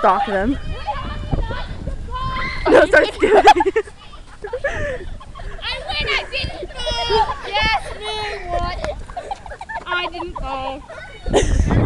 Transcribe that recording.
stalk them. No, start skipping. I win, I didn't fall! Yes, me, what? I didn't fall.